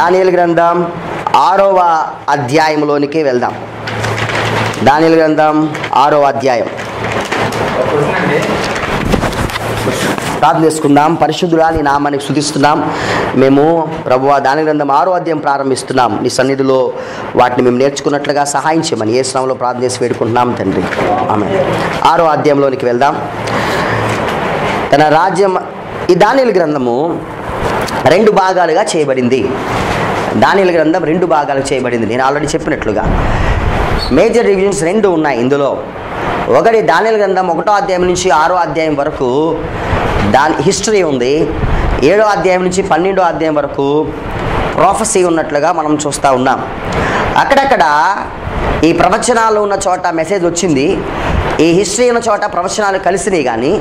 దానియేలు గ్రంథం 6వ అధ్యాయంలోనికి వెళ్దాం. దానియేలు గ్రంథం 6వ అధ్యాయం ప్రార్థన చేసుకుందాం. పరిశుద్ధుడా నీ నామానికి స్తుతిస్తున్నాం. మేము ప్రభువా దానియేలు గ్రంథం 6వ అధ్యాయం ప్రారంభిస్తున్నాం. నీ సన్నిధిలో వాటిని మేము నేర్చుకున్నట్లుగా సహాయం చేయమని యేసు నామములో ప్రార్థన చేసి వేడుకుంటున్నాం తండ్రి, ఆమేన్. 6వ అధ్యాయంలోనికి వెళ్దాం. తన రాజ్యం, ఈ దానియేలు గ్రంథము 2 భాగాలుగా చేయబడింది. దానియేలు గ్రంథం 2 భాగాలుగా చేయబడింది. నేను ఆల్రెడీ చెప్పినట్లుగా మేజర్ రివిజన్స్ 2 ఉన్నాయి ఇందులో. ఒకటి దానియేలు గ్రంథం 1వ అధ్యాయం నుంచి 6వ అధ్యాయం వరకు దాని హిస్టరీ ఉంది. 7వ అధ్యాయం నుంచి 12వ అధ్యాయం వరకు ప్రొఫెసీ ఉన్నట్లుగా మనం చూస్తూ ఉన్నాం. అక్కడక్కడ ఈ ప్రవచనాలు ఉన్న చోట మెసేజ్ వచ్చింది, ఈ హిస్టరీ ఉన్న చోట ప్రవచనాలు కలిసినాయి. కానీ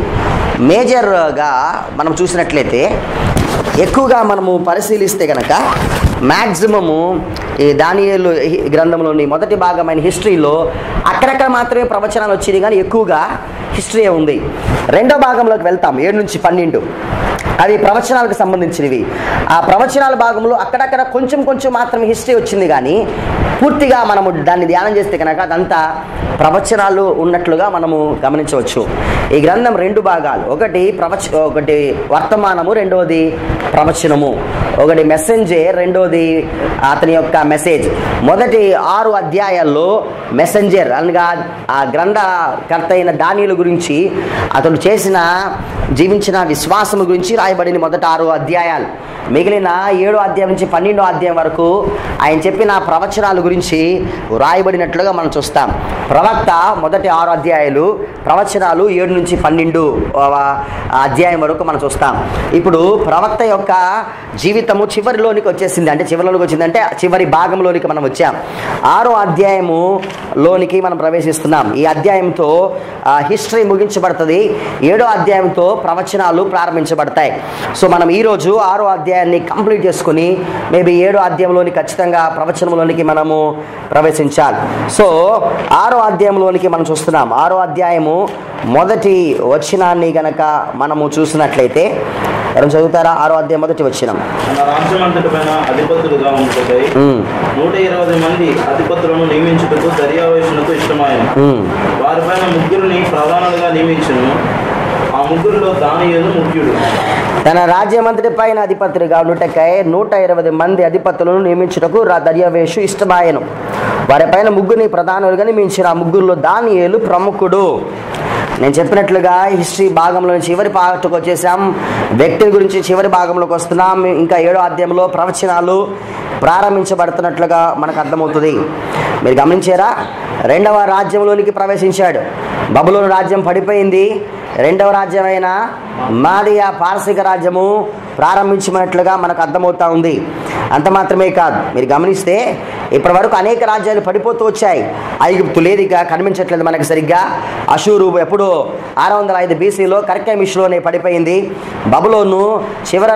మేజర్గా మనం చూసినట్లయితే, ఎక్కువగా మనము పరిశీలిస్తే కనుక మ్యాక్సిమము ఈ దానియేలు గ్రంథంలోని మొదటి భాగమైన హిస్టరీలో అక్కడక్కడ మాత్రమే ప్రవచనాలు వచ్చినాయి, కానీ ఎక్కువగా హిస్టరీ ఉంది. 2వ భాగంలోకి వెళ్తాం, 7 నుంచి 12. అది ప్రవచనాలకు సంబంధించినవి. ఆ ప్రవచనాల భాగంలో అక్కడక్కడ కొంచెం మాత్రమే హిస్టరీ వచ్చింది, కానీ పూర్తిగా మనము దాన్ని ధ్యానం చేస్తే కనుక అదంతా ప్రవచనాలు ఉన్నట్లుగా మనము గమనించవచ్చు. ఈ గ్రంథం 2 భాగాలు, ఒకటి వర్తమానము, రెండవది ప్రవచనము. ఒకటి మెసెంజర్, రెండవది అతని యొక్క మెసేజ్. మొదటి 6 అధ్యాయాల్లో మెసెంజర్ అనగా ఆ గ్రంథకర్త అయిన దానియేలు గురించి, అతడు జీవించిన విశ్వాసము గురించి రాయబడిన మొదటి 6 అధ్యాయాలు. మిగిలిన 7వ అధ్యాయం నుంచి 12వ అధ్యాయం వరకు ఆయన చెప్పిన ప్రవచనాల గురించి రాయబడినట్లుగా మనం చూస్తాం. ప్రవక్త మొదటి 6 అధ్యాయాలు, ప్రవచనాలు 7 నుంచి 12 అధ్యాయం వరకు మనం చూస్తాం. ఇప్పుడు ప్రవక్త యొక్క జీవితము చివరిలోనికి వచ్చేసింది. అంటే చివరి భాగంలోనికి మనం వచ్చాం. 6వ అధ్యాయములోనికి మనం ప్రవేశిస్తున్నాం. ఈ అధ్యాయంతో హిస్టరీ ముగించబడుతుంది. 7వ అధ్యాయంతో ప్రవచనాలు ప్రారంభించబడతాయి. సో మనం ఈరోజు 6వ అధ్యాయాన్ని కంప్లీట్ చేసుకుని మేబీ 7వ అధ్యాయంలోని ఖచ్చితంగా ప్రవచనంలోనికి మనము ప్రవేశించాలి. సో 6వ అధ్యాయంలోనికి మనం చూస్తున్నాం. 6వ అధ్యాయము మొదటి వచనాన్ని గనక మనము చూసినట్లయితే, ఎవరు చదువుతారా? 6వ అధ్యాయం మొదటి వచనం. రాజ్యమంతటిపైన అధిపతులుగా ఉండుటకై 120 మంది అధిపతులను నియమించుటకు దర్యావేషునకు ఇష్టమాయెను. వారిపైన 3 ప్రధానులుగా నియమించును. ఆ 3లో దానియేలు ముఖ్యుడు. తన రాజ్యమంతటి పైన అధిపతులుగా ఉండుటకై 120 మంది అధిపతులను నియమించుటకు దర్యావేషు ఇష్టమాయెను. వారిపైన 3 ప్రధానులుగా నియమించిన. ఆ 3లో దానియేలు ప్రముఖుడు. నేను చెప్పినట్లుగా హిస్టరీ భాగంలో చివరి పార్ట్కి వచ్చేసాం. వ్యక్తిని గురించి చివరి భాగంలోకి వస్తున్నాం. ఇంకా 7వ అధ్యాయంలో ప్రవచనాలు ప్రారంభించబడుతున్నట్లుగా మనకు అర్థమవుతుంది. మీరు గమనించారా? 2వ రాజ్యంలోనికి ప్రవేశించాడు. బబులోను రాజ్యం పడిపోయింది. 2వ రాజ్యమైన మాదియా పారసీక రాజ్యము ప్రారంభించినట్లుగా మనకు అర్థమవుతా ఉంది. అంత మాత్రమే కాదు, మీరు గమనిస్తే ఇప్పటి వరకు అనేక రాజ్యాలు పడిపోతూ వచ్చాయి. ఐగుప్తు లేదు, ఇక కనిపించట్లేదు మనకు సరిగ్గా. అషూరు ఎప్పుడో 605 BCలో కర్కెమిష్లోనే పడిపోయింది. బబులోను చివరి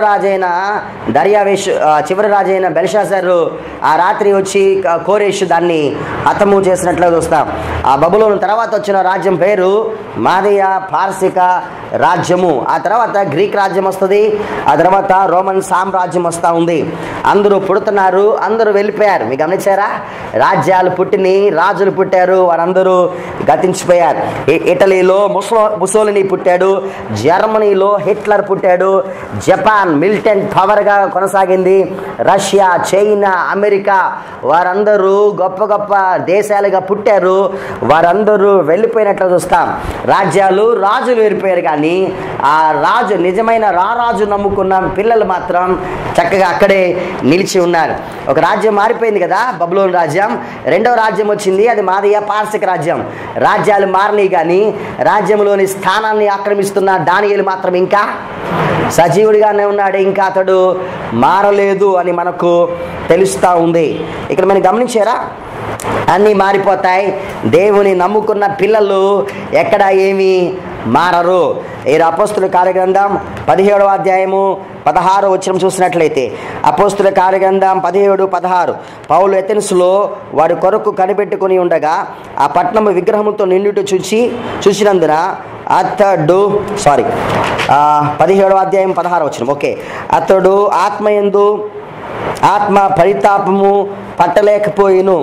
రాజైన బెల్షాజరు ఆ రాత్రి వచ్చి కోరేషు దాన్ని హతము చేసినట్లుగా చూస్తాం. ఆ బబులోను తర్వాత వచ్చిన రాజ్యం పేరు మాదియా పారసీక రాజ్యము. ఆ తర్వాత గ్రీక్ రాజ్యం వస్తుంది. ఆ తర్వాత రోమన్ సామ్రాజ్యం వస్తూ ఉంది. అందరూ పుడుతున్నారు, అందరూ వెళ్ళిపోయారు. మీకు గమనించారా? రాజ్యాలు పుట్టినాయి, రాజులు పుట్టారు, వారందరూ గతించిపోయారు. ఇటలీలో ముసోలిని పుట్టాడు, జర్మనీలో హిట్లర్ పుట్టాడు, జపాన్ మిలిటెంట్ పవర్గా కొనసాగింది, రష్యా, చైనా, అమెరికా వారందరూ గొప్ప గొప్ప దేశాలుగా పుట్టారు. వారందరూ వెళ్ళిపోయినట్లు చూస్తాం. రాజులు వెళ్ళిపోయారు, కానీ ఆ రాజు నిజమైన రారాజు నమ్ముకున్న పిల్లలు మాత్రం చక్కగా అక్కడే నిలిచి ఉన్నారు. ఒక రాజ్యం మారిపోయింది కదా, బబులోను రాజ్యం. 2వ రాజ్యం వచ్చింది, అది మాదియా పారసీక రాజ్యం. రాజ్యాలు మారినాయి, కానీ రాజ్యంలోని స్థానాన్ని ఆక్రమిస్తున్న దానియేలు మాత్రం ఇంకా సజీవుడిగానే ఉన్నాడు. ఇంకా అతడు మారలేదు అని మనకు తెలుస్తూ ఉంది. ఇక్కడ మనం గమనించారా? అన్నీ మారిపోతాయి. దేవుని నమ్ముకున్న పిల్లలు ఎక్కడ ఏమీ మారరు. ఈ అపోస్తుల కార్యగ్రంథం 17వ అధ్యాయము 16వ వచనం చూసినట్లయితే, అపోస్తుల కార్యగ్రంథం 17:16, పౌలు ఎథెన్సులో వారి కొరకు కనిపెట్టుకుని ఉండగా ఆ పట్టణము విగ్రహముతో నిండుట చూసినందున అతడు 17వ అధ్యాయం 16వ వచనం. ఓకే, అతడు ఆత్మయందు ఆత్మ పరితాపము పట్టలేకపోయిను.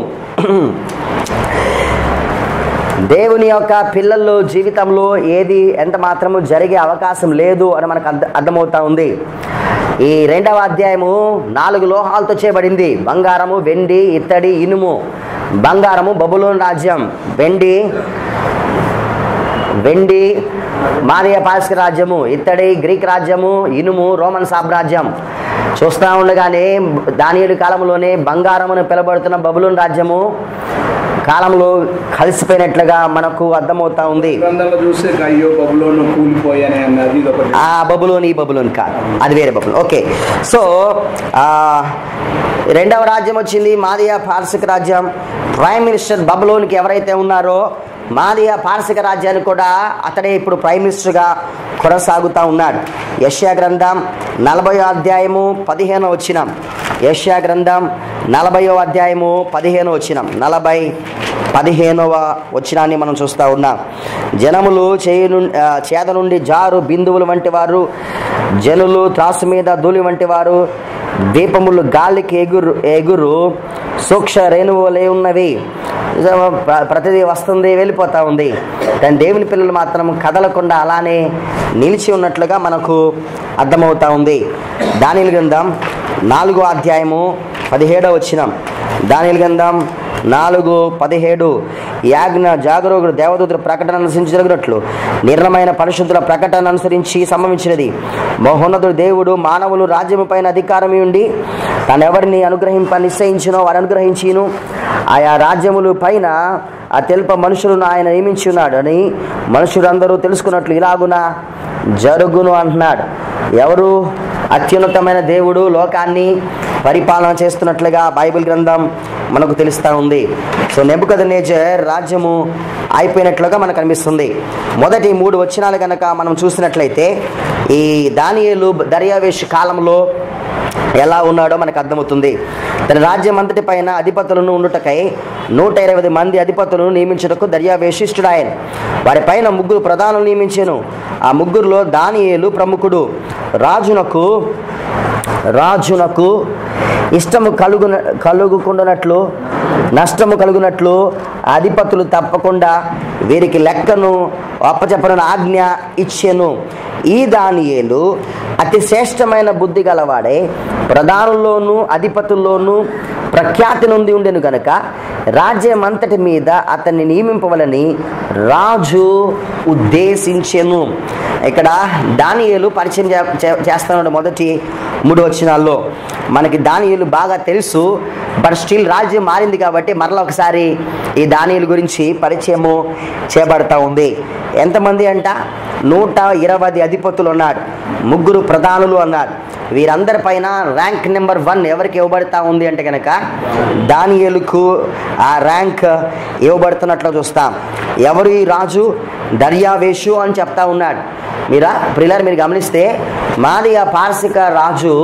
దేవుని యొక్క పిల్లలు జీవితంలో ఏది ఎంత మాత్రము జరిగే అవకాశం లేదు అని మనకు అర్థమవుతా ఉంది. ఈ 2వ అధ్యాయము 4 లోహాలతో చేయబడింది. బంగారము, వెండి, ఇత్తడి, ఇనుము. బంగారము బబులోను రాజ్యం, వెండి మాదియా పారసీక రాజ్యము, ఇత్తడి గ్రీక్ రాజ్యము, ఇనుము రోమన్ సామ్రాజ్యం. చూస్తూ ఉండగానే దానియేలు కాలంలోనే బంగారమును పిలబడుతున్న బబులోను రాజ్యము కాలంలో కలిసిపోయినట్లుగా మనకు అర్థమవుతా ఉంది. ఆ బబులోని ఈ బబులోని కాదు, అది వేరే బబులోన్. ఓకే, సో 2వ రాజ్యం వచ్చింది మాదియా పారసీక రాజ్యం. ప్రైమ్ మినిస్టర్ బబులోనికి ఎవరైతే ఉన్నారో మాదియా పారసీక రాజ్యాన్ని కూడా అతడే ఇప్పుడు ప్రైమ్ మినిస్టర్గా కొనసాగుతూ ఉన్నాడు. యెషయా గ్రంథం 40వ అధ్యాయము 15వ వచనం. యెషయా గ్రంథం 40వ అధ్యాయము 15వ వచనం. 15వ వచనాన్ని మనం చూస్తూ ఉన్నాం. జనములు చేద నుండి జారు బిందువులు వంటి వారు, జనులు త్రాసు మీద ధూళి వంటి వారు, దీపములు గాలికి ఎగురు సూక్ష రేణువులే ఉన్నవి. ప్రతిదీ వస్తుంది, వెళ్ళిపోతూ ఉంది. కానీ దేవుని పిల్లలు మాత్రం కదలకుండా అలానే నిలిచి ఉన్నట్లుగా మనకు అర్థమవుతా ఉంది. దానియేలు గ్రంథం 4వ అధ్యాయము 17వ వచనం. దానియేలు గ్రంథం 4:17 యాజ్ఞ జాగరూకుడు దేవదూతుల ప్రకటన అనుసరించి జరుగునట్లు నిర్ణయమైన పరిశుద్ధుల ప్రకటన అనుసరించి సంభవించినది. మహోన్నతుడు దేవుడు మానవులు రాజ్యము పైన అధికారం ఉండి తాను ఎవరిని అనుగ్రహింప నిశ్చయించినో వారు అనుగ్రహించిను. ఆయా రాజ్యములు పైన ఆ తెలుప మనుషులను ఆయన నియమించి ఉన్నాడు అని మనుషులందరూ తెలుసుకున్నట్లు ఇలాగున జరుగును అంటున్నాడు. ఎవరు? అత్యున్నతమైన దేవుడు లోకాన్ని పరిపాలన చేస్తున్నట్లుగా బైబిల్ గ్రంథం మనకు తెలుస్తూ ఉంది. సో నెబుకద్నెజర్ రాజ్యము అయిపోయినట్లుగా మనకు అనిపిస్తుంది. మొదటి 3 వచనాలు కనుక మనం చూసినట్లయితే ఈ దానియేలు దర్యావేషు కాలంలో ఎలా ఉన్నాడో మనకు అర్థమవుతుంది. తన రాజ్యం అంతటి పైన అధిపతులను ఉండుటకై 120 మంది అధిపతులను నియమించుటకు దర్యావేషు ఇష్టుడాయన. వారి పైన 3 ప్రధానులు నియమించాను. ఆ 3లో దానియేలు ప్రముఖుడు. రాజునకు ఇష్టము కలుగుకుండానట్లు నష్టము కలుగునట్లు అధిపతులు తప్పకుండా వీరికి లెక్కను అప్పచెప్పని ఆజ్ఞ ఇచ్చెను. ఈ దానియేలు అతి శ్రేష్టమైన బుద్ధి గలవాడే ప్రధానుల్లోనూ అధిపతుల్లోనూ ప్రఖ్యాతి నొంది ఉండెను గనక రాజ్యం అంతటి మీద అతన్ని నియమింపవలని రాజు ఉద్దేశించెను. ఇక్కడ దానియేలు పరిచయం చేస్తున్నాడు. మొదటి 3 వచనాల్లో మనకి దానియేలు బాగా తెలుసు. బట్ స్టిల్ రాజ్యం మారింది కాబట్టి మరలా ఒకసారి ఈ దానియేలు గురించి పరిచయము చేయబడతా ఉంది. ఎంతమంది అంట? 120 అధిపతులు అన్నాడు, 3 ప్రధానులు అన్నాడు. వీరందరిపైన ర్యాంక్ నెంబర్ 1 ఎవరికి ఇవ్వబడతా ఉంది అంటే కనుక దానియేలుకు ఆ ర్యాంక్ ఇవ్వబడుతున్నట్లు చూస్తాం. ఎవరు ఈ రాజు? దర్యావేషు అని చెప్తా ఉన్నాడు. మీరు గమనిస్తే మాదియా పారసీక రాజు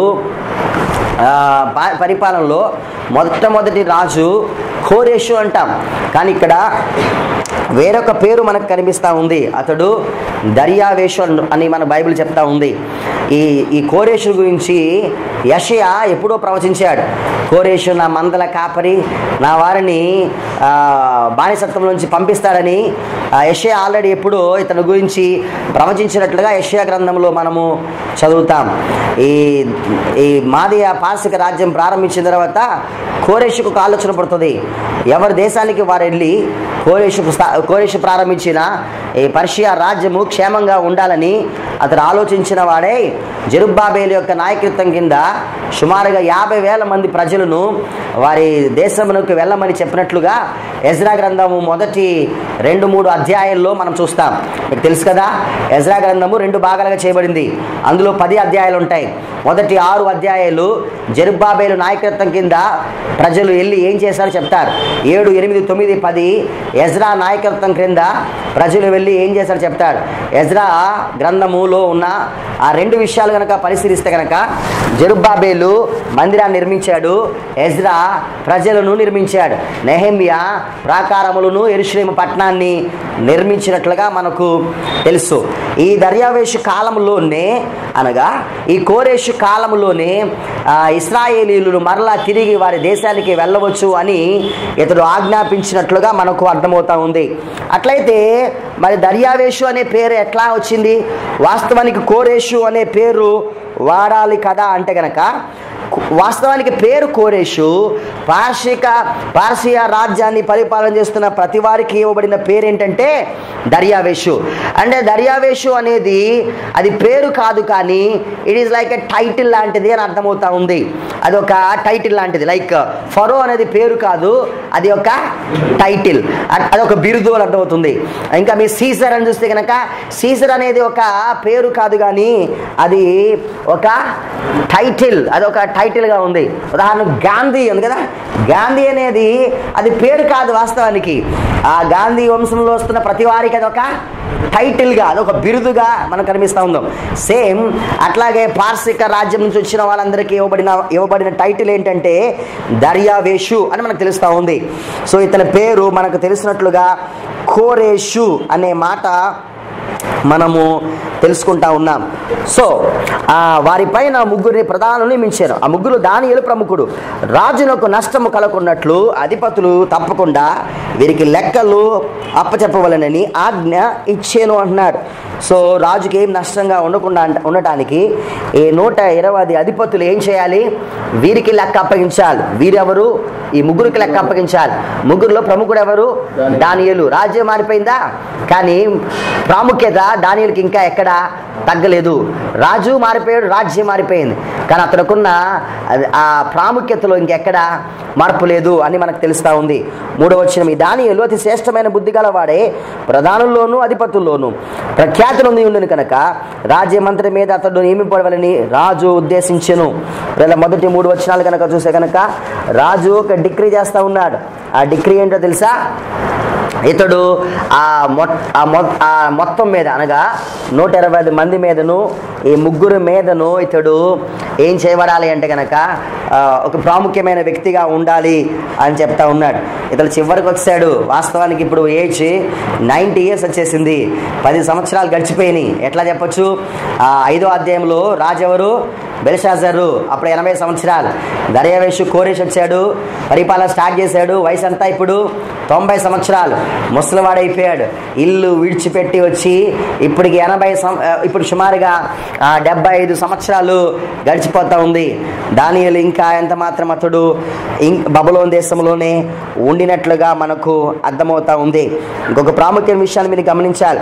పరిపాలనలో మొట్టమొదటి రాజు కోరేషు అంటాం. కానీ ఇక్కడ వేరొక పేరు మనకు కనిపిస్తూ ఉంది. అతడు దర్యావేషు అని మన బైబిల్ చెప్తా ఉంది. ఈ కోరేషు గురించి యెషయా ఎప్పుడో ప్రవచించాడు. కోరేషు నా మందల కాపరి, నా వారిని బానిసత్వం నుంచి పంపిస్తాడని యెషయా ఆల్రెడీ ఎప్పుడో ఇతని గురించి ప్రవచించినట్లుగా యెషయా గ్రంథంలో మనము చదువుతాం. ఈ మాదియా పారసీక రాజ్యం ప్రారంభించిన తర్వాత కోరేషుకు ఆలోచన పడుతుంది. ఎవరి దేశానికి వారు వెళ్ళి కోరేషు ప్రారంభించిన ఈ పర్షియా రాజ్యము క్షేమంగా ఉండాలని అతడు ఆలోచించిన వాడే జెరుబ్బాబేలు యొక్క నాయకత్వం కింద సుమారుగా 50,000 మంది ప్రజలను వారి దేశమునకు వెళ్ళమని చెప్పినట్లుగా ఎజ్రా గ్రంథము మొదటి 2-3 అధ్యాయాల్లో మనం చూస్తాం. మీకు తెలుసు కదా, ఎజ్రా గ్రంథము 2 భాగాలుగా చేయబడింది. అందులో 10 అధ్యాయాలు ఉంటాయి. మొదటి 6 అధ్యాయాలు జెరుబ్బాబేలు నాయకత్వం కింద ప్రజలు వెళ్ళి ఏం చేశారో చెప్తారు. 7, 8, 9, 10 ఎజ్రా నాయకత్వం క్రింద ప్రజలు వెళ్ళి ఏం చేశారో చెప్తాడు. ఎజ్రా గ్రంథములో ఉన్న ఆ 2 విషయాలు కనుక పరిశీలిస్తే కనుక జెరుబ్బాబేలు జెరుబ్బయలు మందిరాన్ని నిర్మించాడు, ఎజ్రా ప్రజలను నిర్మించాడు, నెహెమ్యా ప్రాకారములను యెరూషలేము పట్టణాన్ని నిర్మించినట్లుగా మనకు తెలుసు. ఈ దర్యావేషు కాలంలోనే అనగా ఈ కోరేషు కాలంలోనే ఇశ్రాయేలీయులు మరలా తిరిగి వారి దేశానికి వెళ్ళవచ్చు అని ఇతడు ఆజ్ఞాపించినట్లుగా మనకు అర్థమవుతా ఉంది. అట్లయితే మరి దర్యావేషు అనే పేరు ఎట్లా వచ్చింది? వాస్తవానికి కోరేషు అనే పేరు వాడాలి కదా అంటే గనక, వాస్తవానికి పేరు కోరేషు పార్షియా రాజ్యాన్ని పరిపాలన చేస్తున్న ప్రతి వారికి ఇవ్వబడిన పేరు ఏంటంటే దర్యావేషు. అంటే దర్యావేషు అనేది అది పేరు కాదు, కానీ it is like a title లాంటిది అని అర్థమవుతా ఉంది. అది ఒక టైటిల్ లాంటిది. లైక్ ఫరో అనేది పేరు కాదు, అది ఒక టైటిల్, అది ఒక బిరుదు అని అర్థమవుతుంది. ఇంకా మీ సీజర్ అని చూస్తే కనుక సీజర్ అనేది ఒక పేరు కాదు, కానీ అది ఒక టైటిల్, అది ఒక టైటిల్గా ఉంది. ఉదాహరణకు గాంధీ ఉంది కదా, గాంధీ అనేది అది పేరు కాదు. వాస్తవానికి ఆ గాంధీ వంశంలో వస్తున్న ప్రతి వారికి అది ఒక టైటిల్గా, అది ఒక బిరుదుగా మనకు కనిపిస్తూ ఉందాం. సేమ్ అట్లాగే పార్శిక రాజ్యం నుంచి వచ్చిన వాళ్ళందరికీ ఇవ్వబడిన టైటిల్ ఏంటంటే దర్యావేషు అని మనకు తెలుస్తూ ఉంది. సో ఇతని పేరు మనకు తెలిసినట్లుగా కోరేషు అనే మాట మనము తెలుసుకుంటా ఉన్నాం. సో వారిపైన ముగ్గురిని ప్రధానులు నియమించారు. ఆ ముగ్గురు దానియేలు ప్రముఖుడు. రాజులకు నష్టము కలగకున్నట్లు అధిపతులు తప్పకుండా వీరికి లెక్కలు అప్పచెప్పవలనని ఆజ్ఞ ఇచ్చేను అంటున్నాడు. సో రాజుకి ఏం నష్టంగా ఉండటానికి ఈ 120 అధిపతులు ఏం చేయాలి? వీరికి లెక్క అప్పగించాలి. వీరెవరు? ఈ ముగ్గురికి లెక్క అప్పగించాలి. ముగ్గురులో ప్రముఖుడు ఎవరు? దానియేలు. రాజ్యం మారిపోయిందా, కానీ ప్రాముఖ్యత దానియేలుకి ఇంకా ఎక్కడ తగ్గలేదు. రాజు మారిపోయాడు, రాజ్యం మారిపోయింది, కానీ అతనుకున్న ఆ ప్రాముఖ్యతలో ఇంకెక్కడ మార్పు లేదు అని మనకు తెలుస్తూ ఉంది. 3వ వచనం, ఈ దానియేలు అతి శ్రేష్టమైన బుద్ధి గలవాడే, ప్రధానుల్లోనూ అధిపతుల్లోనూ ప్రఖ్యాతి నొంది ఉండును కనుక రాజ్యమంత్రి మీద అతడు నియమింపవాలని రాజు ఉద్దేశించెను. మొదటి 3 వచనాలు కనుక చూస్తే కనుక రాజు ఒక డిక్రీ చేస్తూ ఉన్నాడు. ఆ డిక్రీ ఏంటో తెలుసా? ఇతడు మొత్తం మీద అనగా 120 మంది మీదను ఈ ముగ్గురు మీదను ఇతడు ఏం చేయబడాలి అంటే కనుక ఒక ప్రాముఖ్యమైన వ్యక్తిగా ఉండాలి అని చెప్తా ఉన్నాడు. ఇతడు చివరికి వచ్చాడు. వాస్తవానికి ఇప్పుడు ఏజ్ 90 years వచ్చేసింది. 10 సంవత్సరాలు గడిచిపోయినాయి. ఎట్లా చెప్పొచ్చు? 5వ అధ్యాయంలో రాజు ఎవరు? బెల్షాజరు. అప్పుడు 80 సంవత్సరాలు. దర్యావేషు కోరేష్ వచ్చాడు, పరిపాలన స్టార్ట్ చేశాడు. వయసు అంతా ఇప్పుడు 90 సంవత్సరాలు. ముసలివాడైపోయాడు. ఇల్లు విడిచిపెట్టి వచ్చి ఇప్పటికి ఇప్పుడు సుమారుగా 75 సంవత్సరాలు గడిచిపోతా ఉంది. దానియేలు ఇంకా ఎంత మాత్రం అతడు బబులోను దేశంలోనే ఉండినట్లుగా మనకు అర్థమవుతా ఉంది. ఇంకొక ప్రాముఖ్యమైన విషయాన్ని మీరు గమనించాలి.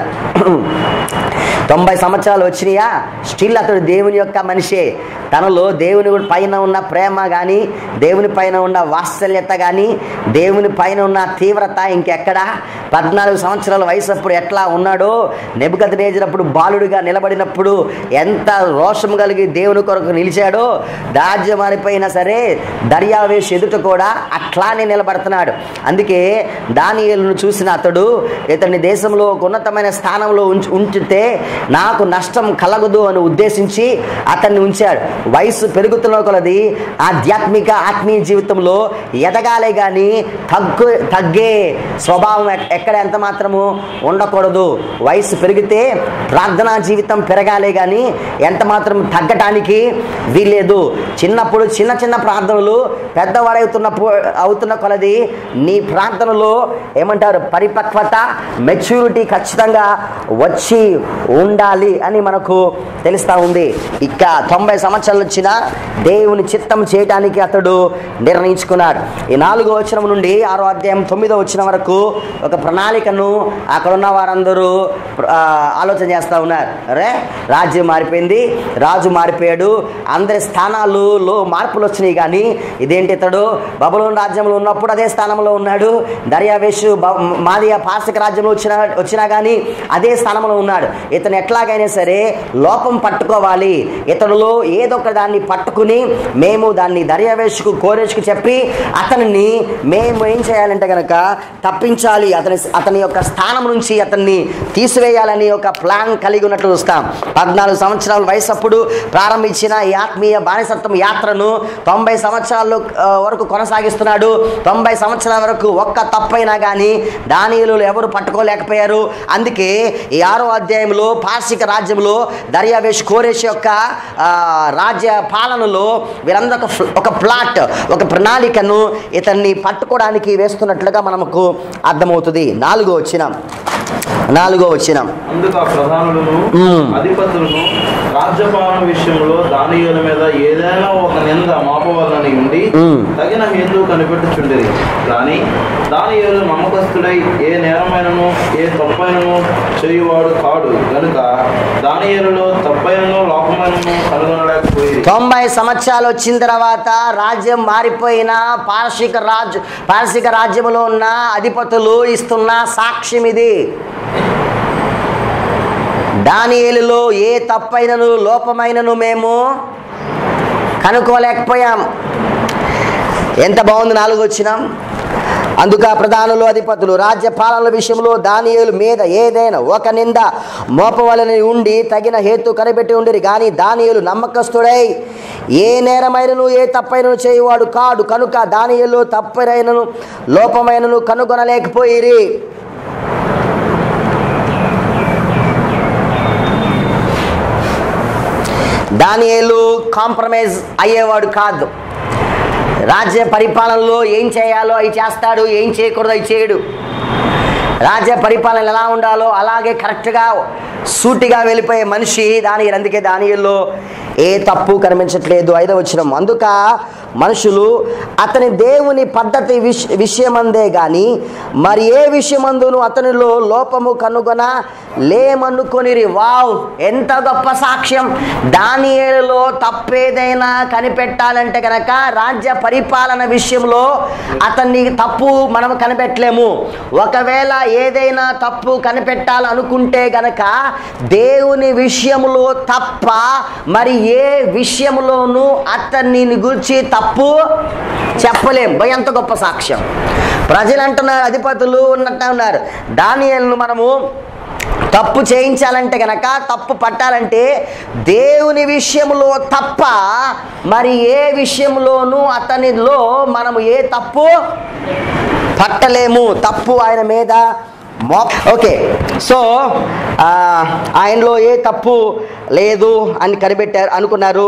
90 సంవత్సరాలు వచ్చినాయా, స్టిల్ అతడు దేవుని యొక్క మనిషే. తనలో దేవుని పైన ఉన్న ప్రేమ కానీ, దేవుని పైన ఉన్న వాత్సల్యత కానీ, దేవుని పైన ఉన్న తీవ్రత ఇంకెక్కడ. 14 సంవత్సరాల వయసు అప్పుడు ఎట్లా ఉన్నాడో, నెబుకద్నెజరు బాలుడిగా నిలబడినప్పుడు ఎంత రోషం కలిగి దేవుని కొరకు నిలిచాడో, రాజ్యం మారిపోయినా సరే దర్యావేషు ఎదుట కూడా అట్లానే నిలబడుతున్నాడు. అందుకే దానియేలును చూసిన అతడు ఇతని దేశంలో ఒక ఉన్నతమైన స్థానంలో ఉంచితే నాకు నష్టం కలగదు అని ఉద్దేశించి అతన్ని ఉంచాడు. వయసు పెరుగుతున్న కొలది ఆత్మీయ జీవితంలో ఎదగాలే కానీ తగ్గే స్వభావం ఎక్కడ ఎంత మాత్రము ఉండకూడదు. వయసు పెరిగితే ప్రార్థనా జీవితం పెరగాలే కానీ ఎంత మాత్రం తగ్గటానికి వీల్లేదు. చిన్నప్పుడు చిన్న ప్రార్థనలు అవుతున్న కొలది నీ ప్రార్థనలో ఏమంటారు, పరిపక్వత, మెచ్యూరిటీ ఖచ్చితంగా వచ్చి ఉండాలి అని మనకు తెలుస్తూ ఉంది. ఇక 90 సంవత్సరాలు వచ్చిన దేవుని చిత్తం చేయడానికి అతడు నిర్ణయించుకున్నాడు. ఈ 4వ వచనం నుండి 6వ అధ్యాయం 9వ వచనం వరకు ఒక ప్రణాళికను అక్కడ ఉన్న వారందరూ ఆలోచన చేస్తూ ఉన్నారు. అరే రాజ్యం మారిపోయింది, రాజు మారిపోయాడు, అందరి స్థానాలలో మార్పులు వచ్చినాయి, కానీ ఇదేంటి ఇతడు బబులోను రాజ్యంలో ఉన్నప్పుడు అదే స్థానంలో ఉన్నాడు, దర్యావేషు మాదియా పార్శిక రాజ్యంలో వచ్చినా కానీ అదే స్థానంలో ఉన్నాడు. ఇతను ఎట్లాగైనా సరే లోపం పట్టుకోవాలి, ఇతడులో ఏదో ఒక దాన్ని పట్టుకుని మేము దాన్ని దర్యావేషుకు కోరేషుకు చెప్పి అతనిని మేము ఏం చేయాలంటే కనుక తప్పించాలి, అతని యొక్క స్థానం నుంచి అతన్ని తీసివేయాలని ఒక ప్లాన్ కలిగి ఉన్నట్లు చూస్తాం. 14 సంవత్సరాల వయసు అప్పుడు ప్రారంభించిన ఈ ఆత్మీయ బానిసత్వం యాత్రను 90 సంవత్సరాల వరకు కొనసాగిస్తున్నాడు. 90 సంవత్సరాల వరకు ఒక్క తప్పైనా కానీ దానియేలు ఎవరు పట్టుకోలేకపోయారు. అందుకే ఈ 6వ అధ్యాయంలో పార్శిక రాజ్యంలో దర్యావేషు కోరేషు యొక్క రాజ్య పాలనలో వీరందరూ ఒక ప్లాట్, ఒక ప్రణాళికను ఇతన్ని పట్టుకోవడానికి వేస్తున్నట్లుగా మనకు అర్థమవుతుంది. 4వ వచనం అందుకు ఆ ప్రధానులను అధిపతులను రాజ్యపాలన విషయంలో దానియేలు మీద ఏదైనా ఒక నింద మోపవలనని ఉండి తగిన హేతు కనిపెట్టుచుండేది. కానీ దానియేలు నమ్మకస్తుడై ఏ నేరమైనను ఏ తప్పైనను చేయువాడు కాడు గనుక దానియేలులో తప్పైనను లోపమైనను కనుగొనలేకపోయింది. 90 సంవత్సరాలు వచ్చిన తర్వాత రాజ్యం మారిపోయిన పార్శిక రాజ్యంలో ఉన్న అధిపతులు ఇస్తున్న సాక్ష్యం ఇది. దానియేలులో ఏ తప్పైనను లోపమైనను మేము కనుక్కోలేకపోయాం. ఎంత బాగుంది. 4వ వచనం. అందుకు ఆ ప్రధానులు అధిపతులు రాజ్య పాలనల విషయంలో దానియేలు మీద ఏదైనా ఒక నింద మోపవలని ఉండి తగిన హేతు కనిపెట్టి ఉండిరి. కానీ దానియేలు నమ్మకస్తుడై ఏ నేరమైనను ఏ తప్పైనను చేయువాడు కాడు కనుక దానియేలు తప్పైనను లోపమైనను కనుగొనలేకపోయిరి. దానియేలు కాంప్రమైజ్ అయ్యేవాడు కాదు. రాజ్య పరిపాలనలో ఏం చేయాలో అవి చేస్తాడు, ఏం చేయకూడదు అవి చేయడు. రాజ్య పరిపాలన ఎలా ఉండాలో అలాగే కరెక్ట్గా సూటిగా వెళ్ళిపోయే మనిషి దానియేలు. అందుకే దానియేలులో ఏ తప్పు కనిపించట్లేదు. 5వ వచనం. అందుక మనుషులు అతని దేవుని పద్ధతి విషయమందే గాని మరి ఏ విషయమందును అతనిలో లోపము కనుగొన లేమనుకొనిరి. వావ్, ఎంత గొప్ప సాక్ష్యం. దానియేలులో తప్పేదైనా కనిపెట్టాలంటే కనుక రాజ్య పరిపాలన విషయంలో అతన్ని తప్పు మనం కనిపెట్టలేము. ఒకవేళ ఏదైనా తప్పు కనిపెట్టాలనుకుంటే గనక దేవుని విషయంలో తప్ప మరి ఏ విషయంలోనూ అతన్ని గురించి తప్పు చెప్పలేం. ఎంత గొప్ప సాక్ష్యం. ప్రజలు అంటున్నారు, అధిపతులు ఉన్నారు, దానియేలును మనము తప్పు చేయించాలంటే గనక, తప్పు పట్టాలంటే దేవుని విషయంలో తప్ప మరి ఏ విషయంలోనూ అతనిలో మనము ఏ తప్పు పట్టలేము. తప్పు ఆయన మీద ఓకే. సో ఆయనలో ఏ తప్పు లేదు అని కనిపెట్టారు అనుకున్నారు.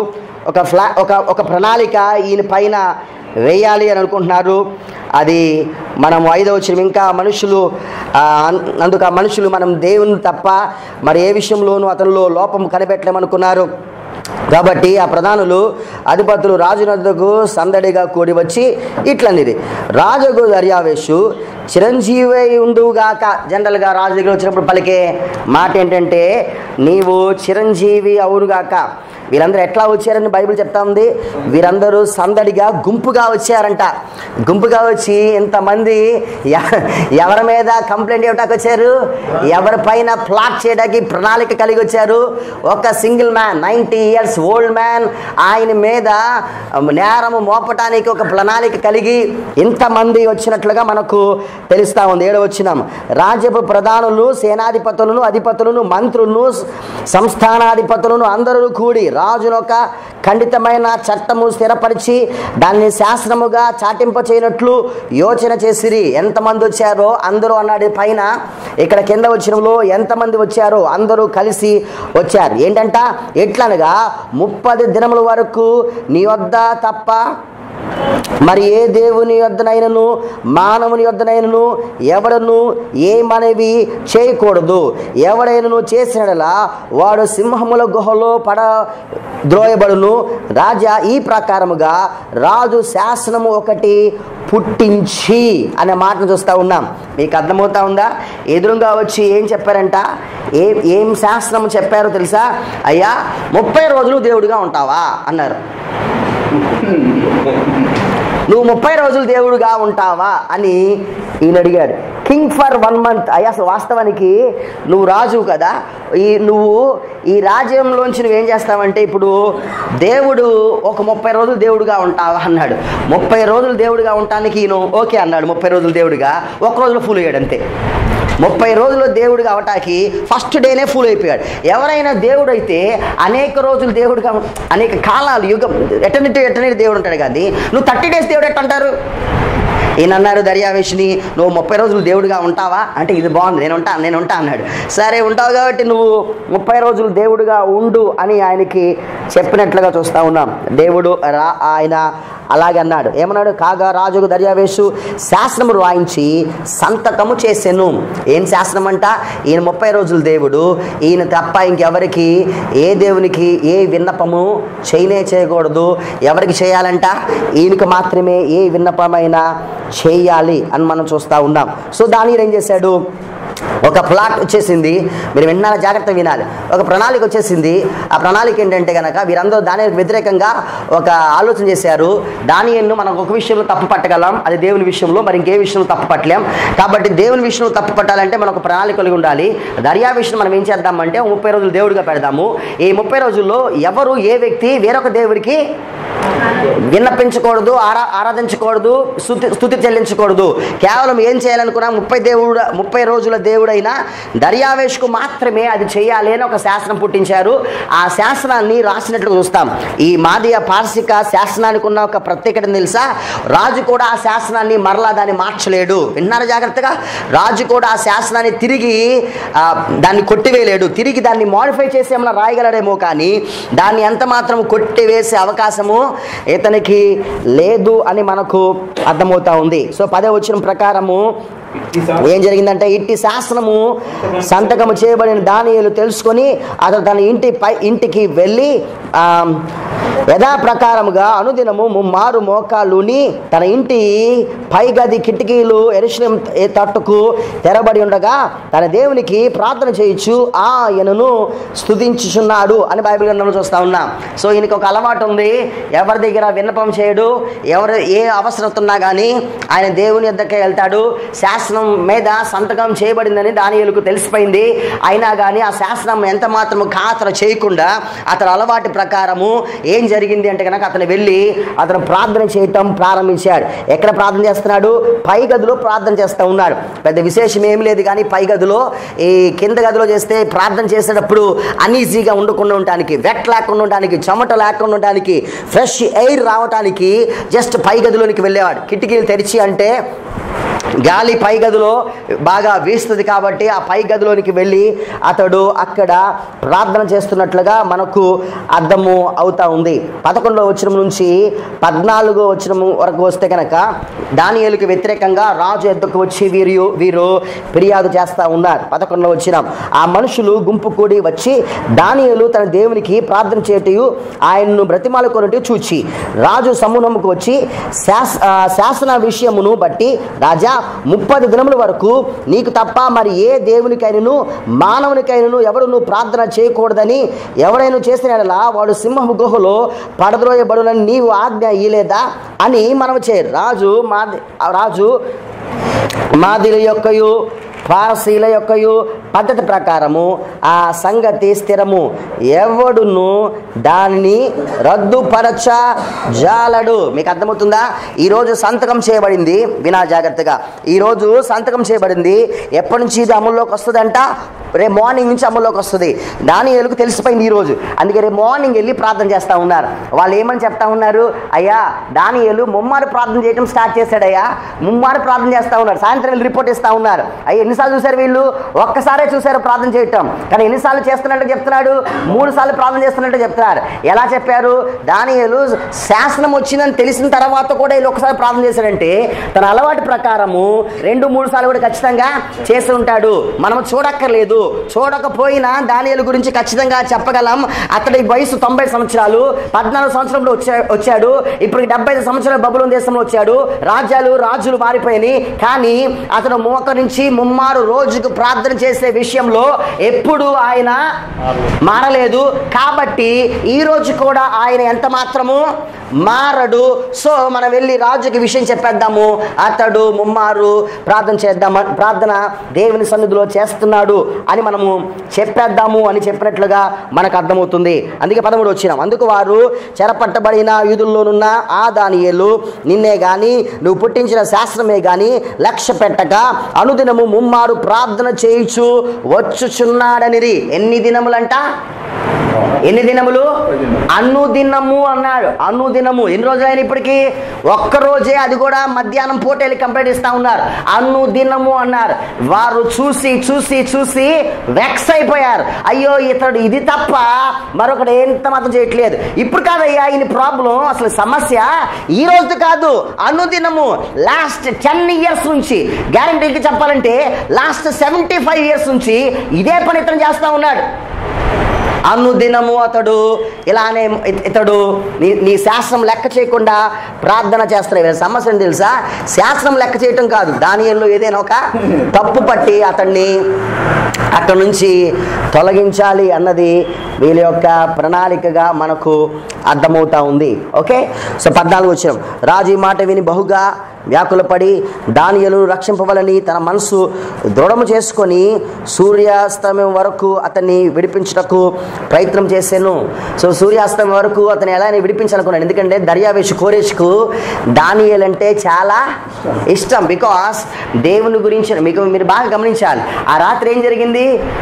ఒక ప్రణాళిక ఈయన పైన వేయాలి అని అనుకుంటున్నారు. అది మనం 5వ వచనం. ఇంకా మనుషులు అందుకు ఆ మనుషులు మనం దేవుని తప్ప మరి ఏ విషయంలోనూ అతనిలో లోపం కనిపెట్టలేమనుకున్నారు. కాబట్టి ఆ ప్రధానులు అధిపతులు రాజునద్దకు సందడిగా కూడి వచ్చి ఇట్లనిది, రాజుకు దర్యావేషు చిరంజీవి ఉండుగాక. జనరల్గా రాజు దగ్గర వచ్చినప్పుడు పలికే మాట ఏంటంటే నీవు చిరంజీవి అవునుగాక. వీరందరూ ఎట్లా వచ్చారని బైబిల్ చెప్తా ఉంది. వీరందరూ సందడిగా గుంపుగా వచ్చారంట. గుంపుగా వచ్చి ఇంతమంది ఎవరి మీద కంప్లైంట్ ఇవ్వడానికి వచ్చారు, ఎవరిపైన ప్లాట్ చేయడానికి ప్రణాళిక కలిగి వచ్చారు. ఒక single man, 90 years old man, ఆయన మీద నేరము మోపటానికి ఒక ప్రణాళిక కలిగి ఇంతమంది వచ్చినట్లుగా మనకు తెలుస్తూ ఉంది. 7వ వచనం. రాజ్యపు ప్రధానులు, సేనాధిపతులను, అధిపతులను, మంత్రులను, సంస్థానాధిపతులను అందరూ కూడి రాజును ఒక ఖండితమైన చట్టము స్థిరపరిచి దాన్ని శాసనముగా చాటింప చేయనట్లు యోచన చేసిరి. ఎంతమంది వచ్చారో అందరూ అన్నాడు పైన. ఇక్కడ కింద వచ్చినంలో ఎంతమంది వచ్చారో అందరూ కలిసి వచ్చారు. ఏంటంట, ఎట్లనగా 30 దినముల వరకు నీ వద్ద తప్ప మరి ఏ దేవుని యొద్దనైనను మానవుని యొద్దనైనను ఎవడను ఏ మనవి చేయకూడదు. ఎవడైనను చేసినలా వాడు సింహముల గుహలో ద్రోయబడును. రాజా ఈ ప్రకారముగా రాజు శాసనము ఒకటి పుట్టించి అనే మాటను చూస్తూ ఉన్నాం. మీకు అర్థమవుతా ఉందా? ఎదురుగా వచ్చి ఏం చెప్పారంట, ఏం శాసనం చెప్పారో తెలుసా? అయ్యా 30 రోజులు దేవుడిగా ఉంటావా అన్నారు. నువ్వు 30 రోజులు దేవుడుగా ఉంటావా అని ఈయన అడిగాడు. King for 1 month. అయ్యా అసలు వాస్తవానికి నువ్వు రాజు కదా, నువ్వు ఈ రాజ్యంలోంచి నువ్వేం చేస్తావంటే, ఇప్పుడు దేవుడు ఒక 30 రోజులు దేవుడుగా ఉంటావా అన్నాడు. 30 రోజులు దేవుడుగా ఉండటానికి ఈయన ఓకే అన్నాడు. 30 రోజులు దేవుడుగా, ఒక రోజులో ఫూల్ అయ్యాడు అంతే. 30 రోజులు దేవుడిగా అవటానికి ఫస్ట్ డేనే ఫూల్ అయిపోయాడు. ఎవరైనా దేవుడు అయితే అనేక రోజులు దేవుడుగా, అనేక కాలాలు, యుగం, ఎటర్నిటీ దేవుడు ఉంటాడు. కానీ నువ్వు 30 days దేవుడు ఎట్ట అంటారు? ఈయన అన్నారు దర్యావేషిని, నువ్వు 30 రోజులు దేవుడిగా ఉంటావా అంటే, ఇది బాగుంది, నేను ఉంటా అన్నాడు. సరే ఉంటావు కాబట్టి నువ్వు 30 రోజులు దేవుడిగా ఉండు అని ఆయనకి చెప్పినట్లుగా చూస్తూ ఉన్నాం. దేవుడు ఆయన అలాగే అన్నాడు. ఏమన్నాడు? కాగా రాజుకు దర్యావేషు శాసనము రాయించి సంతకము చేసెను. ఏం శాసనం అంట? ఈయన 30 రోజులు దేవుడు, ఈయన తప్ప ఇంకెవరికి, ఏ దేవునికి ఏ విన్నపము చేయకూడదు. ఎవరికి చేయాలంట? ఈయనకి మాత్రమే ఏ విన్నపమైనా చేయాలి అని మనం చూస్తూ ఉన్నాం. సో దానిలో ఏం చేశాడు? ఒక ప్లాట్ వచ్చేసింది. మీరు విన్నారా? జాగ్రత్త వినాలి. ఒక ప్రణాళిక వచ్చేసింది. ఆ ప్రణాళిక ఏంటంటే కనుక వీరందరూ దానికి వ్యతిరేకంగా ఒక ఆలోచన చేశారు. దానియేలును మనం ఒక విషయంలో తప్పు పట్టగలం, అది దేవుని విషయంలో, మరి ఇంకే విషయంలో తప్పు పట్టలేం. కాబట్టి దేవుని విషయంలో తప్పు పట్టాలంటే మనకు ప్రణాళిక కలిగి ఉండాలి. దర్యావేషును మనం ఏం చేద్దామంటే 30 రోజులు దేవుడిగా పెడదాము. ఈ 30 రోజుల్లో ఎవరు, ఏ వ్యక్తి వేరొక దేవుడికి విన్నపించకూడదు, ఆరాధించకూడదు, స్తుతి చెల్లించకూడదు. కేవలం ఏం చేయాలనుకున్నా 30 రోజుల దేవుడైన దర్యావేషుకు మాత్రమే అది చేయాలి అని ఒక శాసనం పుట్టించారు. ఆ శాసనాన్ని రాసినట్లు చూస్తాం. ఈ మాదియా పార్శిక శాసనానికి ఉన్న ఒక ప్రత్యేకత తెలుసా? రాజు కూడా ఆ శాసనాన్ని మరలా దాన్ని మార్చలేడు. విన్నారా జాగ్రత్తగా? రాజు కూడా ఆ శాసనాన్ని తిరిగి దాన్ని కొట్టివేయలేడు. తిరిగి దాన్ని మాడిఫై చేసి ఏమైనా రాయగలడేమో, కానీ దాన్ని ఎంత మాత్రం కొట్టివేసే అవకాశము ఇతనికి లేదు అని మనకు అర్థమవుతా ఉంది. సో 10వ వచనం ప్రకారము ఏం జరిగిందంటే, ఇట్టి శాసనము సంతకము చేయబడిన దానియేలు తెలుసుకొని అతను తన ఇంటికి వెళ్ళి యథాప్రకారముగా అనుదినము 3 మోకాళ్ళుని తన ఇంటి పైగది కిటికీలు యెరూషలేము తట్టుకు తెరబడి ఉండగా తన దేవునికి ప్రార్థన చేయొచ్చు ఆయనను స్తుతించుచున్నాడు అని బైబిల్ గ్రంథంలో చూస్తూ ఉన్నాం. సో ఈయనకి ఒక అలవాటు ఉంది. ఎవరి దగ్గర విన్నపం చేయడు. ఎవరు ఏ అవసరం ఉన్నా కానీ ఆయన దేవుని యొద్దకే వెళ్తాడు. శాసనం మీద సంతకం చేయబడిందని దానియేలుకు తెలిసిపోయింది. అయినా కానీ ఆ శాసనం ఎంత మాత్రము ఖాతరు చేయకుండా అతని అలవాటు ప్రకారము ఏం జరిగింది అంటే కనుక అతను వెళ్ళి అతను ప్రార్థన చేయటం ప్రారంభించాడు. ఎక్కడ ప్రార్థన చేస్తున్నాడు? పై గదిలో ప్రార్థన చేస్తూ ఉన్నాడు. పెద్ద విశేషం ఏమి లేదు, కానీ పై గదిలో, ఈ కింద గదిలో చేస్తే ప్రార్థన చేసేటప్పుడు అన్ఈజీగా ఉండకుండా ఉండటానికి, వెట్ లేకుండా ఉండటానికి, చెమట లేకుండా ఉండటానికి, ఫ్రెష్ ఎయిర్ రావటానికి జస్ట్ పై గదిలోనికి వెళ్ళేవాడు. కిటికీలు తెరిచి అంటే గాలి పై గదిలో బాగా వీస్తుంది కాబట్టి ఆ పై గదిలోనికి వెళ్ళి అతడు అక్కడ ప్రార్థన చేస్తున్నట్లుగా మనకు అర్థము అవుతా ఉంది. 11వ వచనం నుంచి 14వ వచనం వరకు వస్తే కనుక దానియేలుకి వ్యతిరేకంగా రాజు ఎద్దుకు వచ్చి వీరు ఫిర్యాదు చేస్తూ ఉన్నారు. 11వ వచనం, ఆ మనుషులు గుంపు కూడి వచ్చి దానియేలు తన దేవునికి ప్రార్థన చేయటయు ఆయన్ను బ్రతిమాలుకొనుటయు చూచి రాజు సమూహముకు వచ్చి శాసన విషయమును బట్టి, రాజా 30 దినముల వరకు నీకు తప్ప మరి ఏ దేవునికైనను మానవునికైనను ఎవడును ప్రార్థన చేయకూడదని ఎవరైనా చేసిన వాడు సింహము గుహలో పడద్రోయబడునని నీవు ఆజ్ఞ ఇయ్యలేదా అని మనవి చేయరు. రాజు మాదిల యొక్కయు పారసీల యొక్కయు పద్ధతి ప్రకారము ఆ సంగతి స్థిరము, ఎవడును దానిని రద్దుపరచ జాలడు. మీకు అర్థమవుతుందా? ఈరోజు సంతకం చేయబడింది. వినా జాగ్రత్తగా. ఈరోజు సంతకం చేయబడింది. ఎప్పటి నుంచి ఇది అమల్లోకి వస్తుందంట? రేపు మార్నింగ్ నుంచి అమల్లోకి వస్తుంది. దానియేలుకు తెలిసిపోయింది ఈరోజు. అందుకే రేపు మార్నింగ్ వెళ్ళి ప్రార్థన చేస్తూ ఉన్నారు. వాళ్ళు ఏమని చెప్తా ఉన్నారు? అయ్యా దానియేలు ముమ్మారు ప్రార్థన చేయడం స్టార్ట్ చేశాడయ్యా, ముమ్మారు ప్రార్థన చేస్తూ ఉన్నారు. సాయంత్రం వెళ్ళి రిపోర్ట్ ఇస్తూ ఉన్నారు. అయ్యా ఎన్నిసార్లు చూశారు వీళ్ళు? ఒక్కసారే చూశారు ప్రార్థన చేయటం. కానీ ఎన్నిసార్లు చేస్తున్నట్టు చెప్తున్నాడు? 3 సార్లు ప్రార్థన చేస్తున్నట్టు చెప్తున్నారు. ఎలా చెప్పారు? దానియేలు శాసనం వచ్చిందని తెలిసిన తర్వాత కూడా వీళ్ళు ఒకసారి ప్రార్థన చేశాడంటే తన అలవాటు ప్రకారము 2-3 సార్లు కూడా ఖచ్చితంగా చేసి ఉంటాడు. మనం చూడక్కర్లేదు. చూడకపోయినా దానియేలు గురించి ఖచ్చితంగా చెప్పగలం. అతడి వయసు 90 సంవత్సరాలు. 14 సంవత్సరంలో వచ్చాడు. ఇప్పుడు 75 సంవత్సరాలు బబులోను దేశంలో వచ్చాడు. రాజులు మారిపోయినాయి. కానీ అతను మోకరించి ముమ్మారు ముమ్మారు రోజుకు ప్రార్థన చేసే విషయంలో ఎప్పుడు ఆయన మారలేదు. కాబట్టి ఈ రోజు కూడా ఆయన ఎంత మాత్రము మారడు. సో మనం వెళ్ళి రాజుకి విషయం చెప్పేద్దాము, అతడు ముమ్మారు ప్రార్థన దేవుని సన్నిధిలో చేస్తున్నాడు అని మనము చెప్పేద్దాము అని చెప్పినట్లుగా మనకు అర్థమవుతుంది. అందుకే 13 వచ్చినాం. అందుకు వారు చెరపట్టబడిన యూదుల్లోనున్న ఆ దానియేలు నిన్నే గాని నువ్వు పుట్టించిన శాస్త్రమే గాని లక్ష్య పెట్టక అనుదినము ముమ్మారు ప్రార్థన చేయుచు వచ్చుచున్నాడనిరి. ఎన్ని దినములంట? ఎన్ని దినములు? అనుదినము అన్నాడు. అనుదినము. ఎన్ని రోజులైన ఇప్పటికీ? ఒక్కరోజే, అది కూడా మధ్యాహ్నం పూట వెళ్ళి కంప్లైంట్ ఇస్తా ఉన్నారు. అనుదినము అన్నారు. వారు చూసి చూసి చూసి వెక్స్ అయిపోయారు. అయ్యో ఇతడు ఇది తప్ప మరొకటి ఎంత మాత్రం చేయట్లేదు. ఇప్పుడు కాదయ్యా ఈయన ప్రాబ్లం, అసలు సమస్య ఈ రోజు కాదు, అనుదినము. లాస్ట్ 10 years నుంచి, గ్యారంటీకి చెప్పాలంటే లాస్ట్ 75 years నుంచి ఇదే పని ఇతను చేస్తా ఉన్నాడు. అనుదినము అతడు ఇలానే ఇతడు నీ శాస్త్రం లెక్క చేయకుండా ప్రార్థన చేస్తాడు. సమస్య ఏంటి తెలుసా? శాస్త్రం లెక్క చేయటం కాదు, దానియేలులో ఏదైనా ఒక తప్పు పట్టి అతన్ని అక్కడి నుంచి తొలగించాలి అన్నది వీళ్ళ యొక్క ప్రణాళికగా మనకు అర్థమవుతా ఉంది. ఓకే, సో 14 వచ్చిన రాజు ఈ మాట విని బహుగా వ్యాకులపడి దానియేలును రక్షింపవలని తన మనసు దృఢము చేసుకొని సూర్యాస్తమయం వరకు అతన్ని విడిపించుటకు ప్రయత్నం చేశాను. సో సూర్యాస్తమయం వరకు అతను ఎలా విడిపించాలనుకున్నాడు. ఎందుకంటే దర్యావేషు కోరేష్కు దానియేలు అంటే చాలా ఇష్టం. బికాస్ దేవుని గురించి మీరు బాగా గమనించాలి. ఆ రాత్రి ఏం జరిగింది?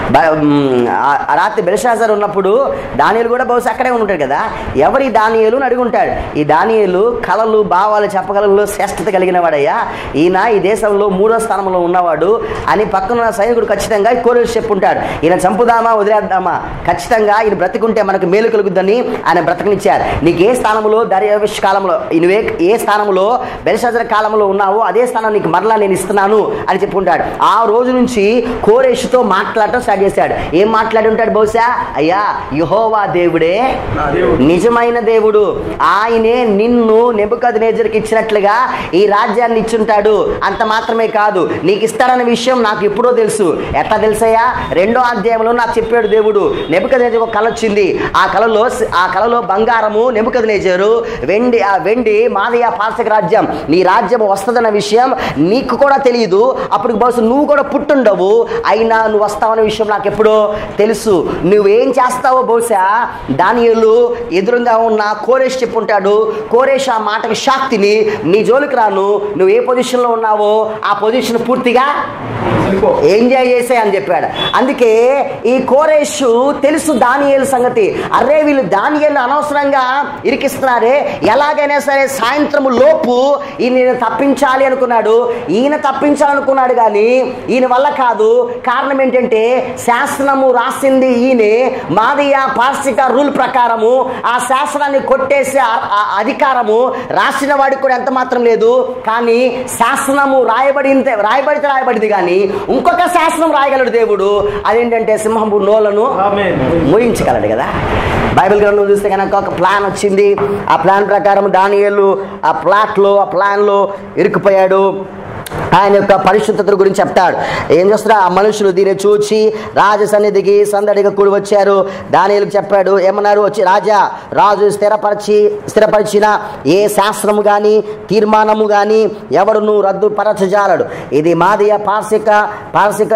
ఆ రాత్రి బెల్షాజర్ ఉన్నప్పుడు దానియేలు కూడా బహుశా అక్కడే ఉంటాడు కదా. ఎవరి దానియేలు అని అడిగి ఉంటాడు. ఈ దానియేలు కళలు భావాలు చెప్పగలలో శ్రేష్టత కలిగిన వాడయ్యా, ఈయన ఈ దేశంలో 3వ స్థానంలో ఉన్నవాడు అని పక్కన సైనికుడు ఖచ్చితంగా కోరేషు చెప్పుంటాడు. ఈయన చంపుదామా వదిలేద్దామా, ఖచ్చితంగా ఈయన బ్రతికుంటే మనకు మేలు కలుగుద్దని ఆయన బ్రతకనిచ్చారు. నీకు ఏ స్థానంలో దర్యావేషు కాలంలో నువ్వే ఏ స్థానంలో బెల్షాజర్ కాలంలో ఉన్నావో అదే స్థానం నీకు మరలా నేను ఇస్తున్నాను అని చెప్పుకుంటాడు. ఆ రోజు నుంచి కోరేషుతో మాట్లాడటం స్టార్ట్ చేశాడు. ఏం మాట్లాడి ఉంటాడు? బహుశా అయ్యా యెహోవా దేవుడే నిజమైన దేవుడు, ఆయనే నిన్ను నెబుకద్నెజరుకి ఇచ్చినట్లుగా ఈ రాజ్యాన్ని ఇచ్చుంటాడు. అంత మాత్రమే కాదు, నీకు ఇస్తాడన్న విషయం నాకు ఎప్పుడో తెలుసు. ఎట్లా తెలుసయ్యా? 2వ అధ్యాయంలో నాకు చెప్పాడు దేవుడు. నెబుకద్నెజరుకు ఒక కళ వచ్చింది. ఆ కళలో బంగారము నెబుకద్నెజరు, వెండి మాదీయ పారసీక రాజ్యం, నీ రాజ్యం వస్తుందన్న విషయం నీకు కూడా తెలియదు. అప్పుడు బహుశా నువ్వు కూడా పుట్టుండవు, అయినా నువ్వు వస్తావన్న విషయం నాకు ఎప్పుడో తెలుసు. నువ్వేం చేస్తావో బహుశా దానియేలు ఎదురుగా ఉన్న కోరేషు చెప్పుంటాడు. కోరేషు ఆ మాటకి షాక్ తిని నీ జోలికి రాను, నువ్వు ఏ పొజిషన్లో ఉన్నావో ఆ పొజిషన్ పూర్తిగా ఎంజాయ్ చేసే అని చెప్పాడు. అందుకే ఈ కోరేషు తెలుసు దానియేలు సంగతి. అరే వీళ్ళు దానియేలు అనవసరంగా ఇరికిస్తున్నారే, ఎలాగైనా సరే సాయంత్రం లోపు ఈయన తప్పించాలి అనుకున్నాడు. ఈయన తప్పించాలనుకున్నాడు కానీ ఈయన వల్ల కాదు. కారణం ఏంటంటే శాస్త్రము రాసింది ఈయనే. మాదీయ పారసీక రూల్ ప్రకారము ఆ శాస్త్రాన్ని కొట్టేసే అధికారము రాసిన వాడికి కూడా ఎంత మాత్రం లేదు. కానీ శాస్త్రము రాయబడితే కానీ ఇంకొక శాస్త్రం రాయగలడు దేవుడు. అదేంటంటే సింహపు నోలను మోయించగలడు కదా. బైబిల్ గ్రంథంలో చూస్తే కనుక ఒక ప్లాన్ వచ్చింది. ఆ ప్లాన్ ప్రకారం దానియేలు ఆ ప్లాన్లో ఇరుక్కుపోయాడు. ఆయన యొక్క పరిశుద్ధత గురించి చెప్తాడు. ఏం చేస్తారా? ఆ మనుషులు దీన్ని చూచి రాజు సన్నిధికి సందడిగా కూడి వచ్చారు. దానియేలుకు చెప్పాడు. ఏమన్నారు? వచ్చి రాజు స్థిరపరిచిన ఏ శాస్త్రము కానీ తీర్మానము కానీ ఎవరును రద్దుపరచజాలడు. ఇది మాదీయ పారసీక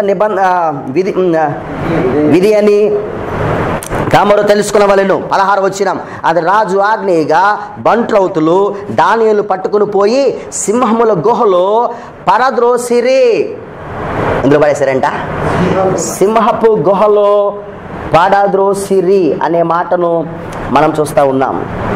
విధి అని కామరు తెలుసుకునవలెను. 16 వచ్చినాం. అది రాజు ఆజ్ఞగా బంట్లౌతులు దానియేలు పట్టుకుని పోయి సింహముల గుహలో పరద్రోసిరి. ఎందులో పడేశారంట? సింహపు గుహలో పడద్రోసిరి అనే మాటను మనం చూస్తూ ఉన్నాం.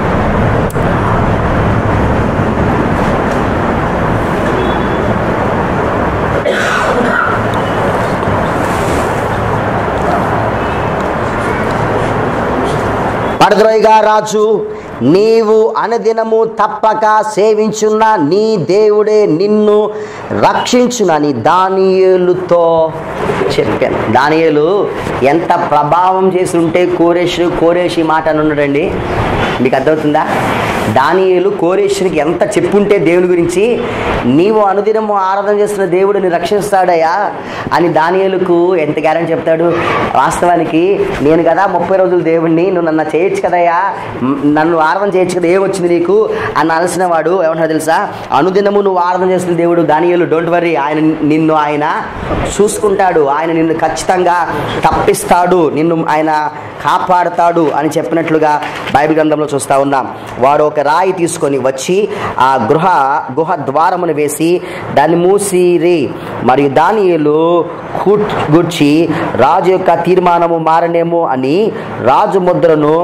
పడద్రోయిగా రాజు, నీవు అనుదినము తప్పక సేవించున్న నీ దేవుడే నిన్ను రక్షించునని దానియేలుతో చెప్పాను. దానియేలు ఎంత ప్రభావం చేసి ఉంటే కోరేషి మాట అని ఉన్నాడండి. మీకు అర్థమవుతుందా? దానియేలు కోరేశ్వరికి ఎంత చెప్పుంటే దేవుని గురించి, నీవు అనుదినము ఆరాధన చేస్తున్న దేవుడిని రక్షిస్తాడయ్యా అని దానియేలుకు ఎంత గ్యారెంటీ చెప్తాడు? వాస్తవానికి నేను కదా 30 రోజులు దేవుణ్ణి, నువ్వు నన్ను చేయొచ్చు కదయ్యా, నన్ను ఆరాధన చేయొచ్చు కదా, ఏమొచ్చింది నీకు అని అలసిన వాడు ఏమంటాడు తెలుసా? అనుదినము నువ్వు ఆరాధన చేస్తున్న దేవుడు దానియేలు, డోంట్ వర్రీ, ఆయన చూసుకుంటాడు, ఆయన నిన్ను ఖచ్చితంగా తప్పిస్తాడు, నిన్ను ఆయన కాపాడుతాడు అని చెప్పినట్లుగా బైబిల్ గ్రంథంలో చూస్తూ ఉన్నాం. వాడు ఒక రాయి తీసుకొని వచ్చి ఆ గుహ ద్వారమును వేసి దాన్ని మూసిరి. మరియు దానియేలు గూర్చి రాజు యొక్క తీర్మానము మారనేమో అని రాజు ముద్రను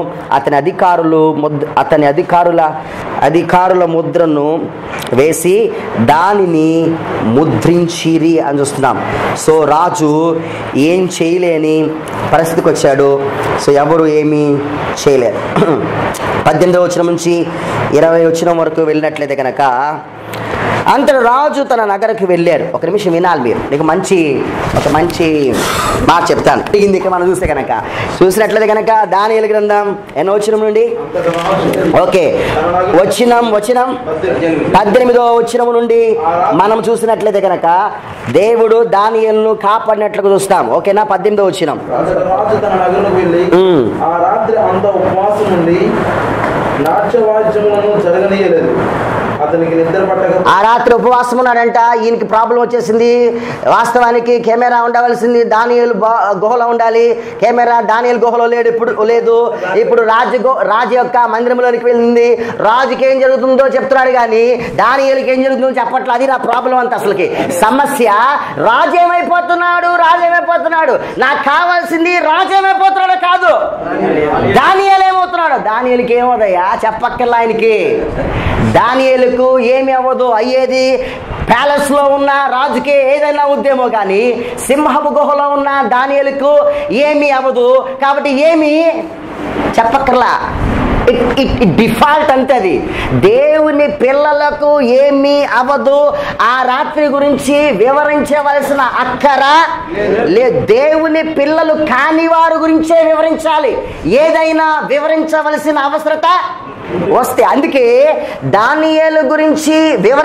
అతని అధికారుల ముద్రను వేసి దానిని ముద్రించిరి అని చూస్తున్నాం. సో రాజు ఏం చేయలేని పరిస్థితికి వచ్చాడు. సో ఎవరు ఏమీ చేయలేరు. 18వ వచనం నుంచి 20వ వచనం వరకు వెళ్ళినట్లయితే కనుక, అంతట రాజు తన నగరకు వెళ్ళారు. ఒక నిమిషం వినాలి మీరు, నీకు ఒక మంచి మాట చెప్తాను. ఇది మనం చూసినట్లయితే కనుక దానియేలు గ్రంథం ఎన్నో వచనం నుండి, ఓకే, వచనం 18వ వచనం నుండి మనం చూసినట్లయితే కనుక దేవుడు దానియేలును కాపాడినట్లుగా చూస్తాం. ఓకేనా? 18వ వచనం. రాజు తన నగరుకు వెళ్ళి ఆ రాత్రి అంతా ఉపవాసం నుండి నాట్యవాద్యములను జరగనీయలేదు. అతనికి నిద్ర పట్టక ఆ రాత్రి ఉపవాసం ఉన్నాడంట. ఈయనకి ప్రాబ్లం వచ్చేసింది. వాస్తవానికి కెమెరా ఉండవలసింది దానియేలు గుహలో ఉండాలి. కెమెరా దానియేలు గుహలో లేదు. ఇప్పుడు రాజు యొక్క మందిరంలోనికి వెళ్ళింది. రాజుకి ఏం జరుగుతుందో చెప్తున్నాడు కానీ దానియేలుకి ఏం జరుగుతుందో చెప్పట్లేదు. అది నా ప్రాబ్లం అంత. అసలుకి సమస్య రాజు ఏమైపోతున్నాడు. నాకు కావాల్సింది రాజు ఏమైపోతున్నాడో కాదు, దానియేలు ఏమవుతున్నాడు. దానియేలుకి ఏమవుతాయా చెప్పక్కర్లా. ఆయనకి దానియేలుకు ఏమి అవ్వదు. అయ్యేది ప్యాలెస్ లో ఉన్న రాజుకి ఏదైనా ఉద్యమం, కానీ సింహపు గుహలో ఉన్న దానియేలుకు ఏమీ అవ్వదు. కాబట్టి ఏమి చెప్పక్కర్లా. డిఫాల్ట్ అంతే. అది దేవుని పిల్లలకు ఏమీ అవ్వదు. ఆ రాత్రి గురించి వివరించవలసిన అక్కర లేదు. దేవుని పిల్లలు కాని వారి గురించే వివరించాలి. ఏదైనా వివరించవలసిన అవసరత వస్తే, అందుకే దానియేలు గురించి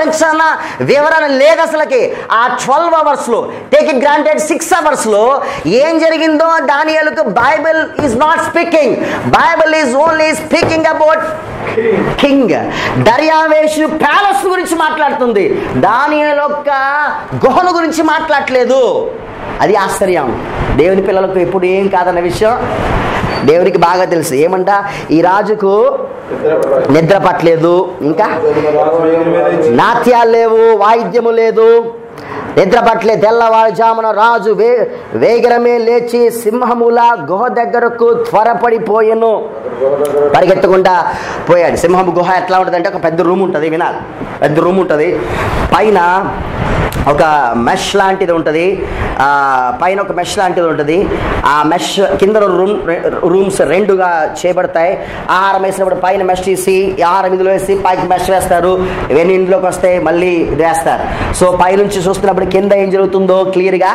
వివరణ లేదు అసలుకి. ఆ 12 hours లో, టేక్ ఇట్ గ్రాంటెడ్ 6 hours లో ఏం జరిగిందో దానియేలుకు Bible is not speaking. Bible is only speaking about king. దర్యావేషు ప్యాలెస్ గురించి మాట్లాడుతుంది, దానియేలు యొక్క గుహను గురించి మాట్లాడట్లేదు. అది ఆశ్చర్యం. దేవుని పిల్లలకు ఎప్పుడు ఏం కాదన్న విషయం దేవునికి బాగా తెలుసు. ఏమంట, ఈ రాజుకు నిద్ర పట్టలేదు, ఇంకా నాట్యాలు లేవు, వాయిద్యము లేదు, నిద్ర పట్టలే. తెల్లవారుజామున రాజు వేగరమే లేచి సింహముల గుహ దగ్గరకు త్వరపడిపోయెను. పరిగెత్తకుండా పోయాడు. సింహము గుహ ఎట్లా ఉంటుంది అంటే, ఒక పెద్ద రూమ్ ఉంటుంది. వినాలి, పెద్ద రూమ్ ఉంటుంది. పైన ఒక మెష్ లాంటిది ఉంటుంది. పైన ఒక మెష్ లాంటిది ఉంటుంది. ఆ మెష్ కింద రూమ్స్ రెండుగా చేయబడతాయి. ఆహారం వేసినప్పుడు పైన మెష్ తీసి ఆహారం ఇందులో వేసి పైకి మెష్ వేస్తారు. ఇవన్నీ ఇంట్లోకి వస్తే మళ్ళీ ఇది వేస్తారు. సో పైనుంచి చూస్తున్నప్పుడు కింద ఏం జరుగుతుందో క్లియర్గా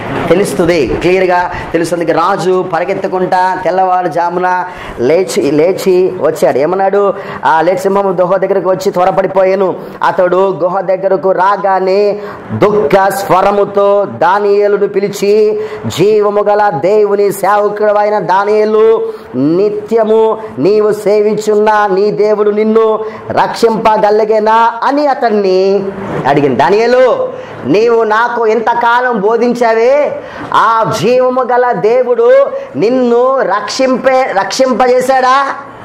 తెలుస్తుంది. రాజు పరిగెత్తకుండా తెల్లవారుజామున లేచి వచ్చాడు. ఏమన్నాడు? లేచి సింహము గుహ దగ్గరకు వచ్చి త్వరపడిపోయాను. అతడు గుహ దగ్గరకు రాగానే దుఃఖ స్వరముతో దానియేలును పిలిచి, జీవము గల దేవుని సేవకుడైన దానియేలు, నిత్యము నీవు సేవించున్న నీ దేవుడు నిన్ను రక్షింపగలిగేనా అని అతన్ని అడిగింది. దానియేలు, నీవు నాకు ఎంతకాలం బోధించావే, ఆ జీవము గల దేవుడు నిన్ను రక్షింపజేశాడా?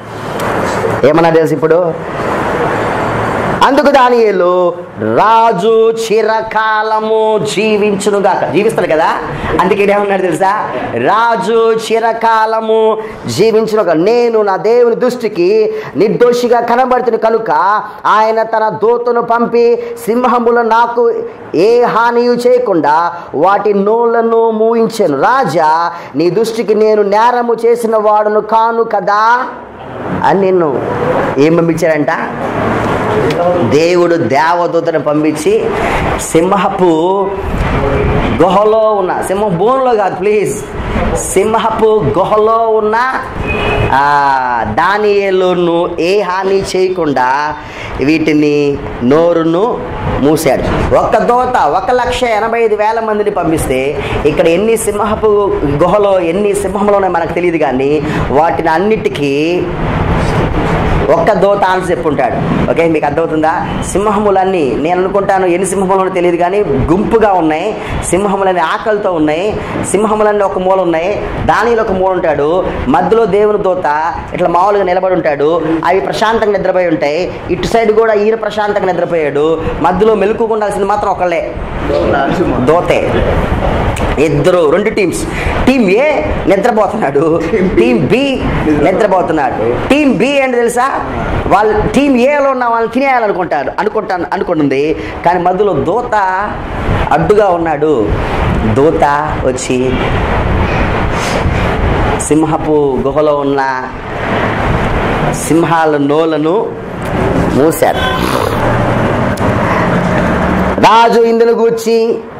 ఏమన్నా తెలుసు ఇప్పుడు? అందుకు దానియేలు, రాజు చిరకాలము జీవిస్తాడు కదా, అందుకే ఏమన్నాడు తెలుసా? రాజు చిరకాలము జీవించునుగా. నేను నా దేవుని దృష్టికి నిర్దోషిగా కనబడుతున్న కనుక ఆయన తన దూతను పంపి సింహములు నాకు ఏ హానియు చేయకుండా వాటి నోళ్లను మూయించాను. రాజా, నీ దృష్టికి నేను నేరము చేసిన వాడును కాను కదా అని నిన్ను ఏం పంపించాడంట? దేవుడు దేవదూతను పంపించి సింహపు గుహలో ఉన్న, సింహం బోన్లో కాదు ప్లీజ్, సింహపు గుహలో ఉన్న దానియేలును ఏ హాని చేయకుండా వీటిని నోరును మూశాడు. ఒక్క దూత 1,85,000 మందిని పంపిస్తే ఇక్కడ ఎన్ని సింహపు గుహలో ఎన్ని సింహంలో మనకు తెలియదు, కానీ వాటిని అన్నిటికీ ఒక్క దూత ఆన్సర్ చెప్పుంటాడు. ఓకే, మీకు అర్థమవుతుందా? సింహములన్నీ నేను అనుకుంటాను ఎన్ని సింహములు తెలియదు, కానీ గుంపుగా ఉన్నాయి. సింహములన్నీ ఆకలితో ఉన్నాయి. సింహములన్నీ ఒక మూల ఉన్నాయి. దానిలో ఒక మూల ఉంటాడు. మధ్యలో దేవుని దూత ఇట్లా మామూలుగా నిలబడి ఉంటాడు. అవి ప్రశాంతంగా నిద్రపోయి ఉంటాయి. ఇటు సైడ్ కూడా ఈయన ప్రశాంతంగా నిద్రపోయాడు. మధ్యలో మెలకుగా ఉండాల్సింది మాత్రం ఒకళ్ళే, దూతే. ఇద్దరు, 2 టీమ్స్. టీం ఏ నిద్రపోతున్నాడు, టీం బి నిద్రపోతున్నాడు. టీం బి ఏంటి తెలుసా? వాళ్ళు టీం ఏలో ఉన్న వాళ్ళని తినేయాలనుకుంటారు అనుకుంటుంది, కానీ మధ్యలో దూత అడ్డుగా ఉన్నాడు. దూత వచ్చి సింహపు గుహలో ఉన్న సింహాల నోలను మూశారు. రాజు ఇందును గూర్చి